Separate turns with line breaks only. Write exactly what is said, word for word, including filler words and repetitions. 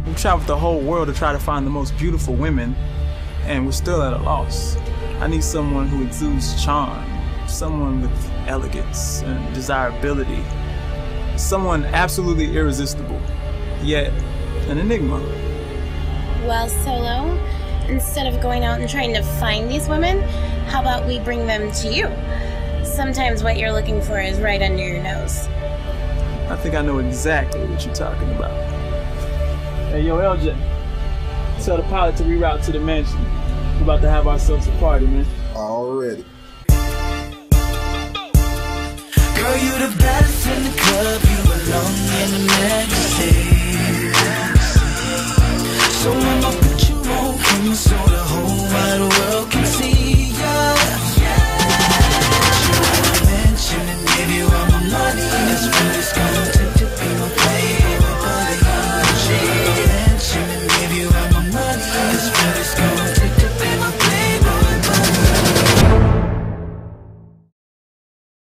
We traveled the whole world to try to find the most beautiful women, and we're still at a loss. I need someone who exudes charm, someone with elegance and desirability, someone absolutely irresistible, yet an enigma.
Well, Solo, instead of going out and trying to find these women, how about we bring them to you? Sometimes what you're looking for is right under your nose.
I think I know exactly what you're talking about. Hey, yo, L J, tell the pilot to reroute to the mansion. We're about to have ourselves a party, man.
Already.
Girl, you the baddest in the club, you belong in the mansion.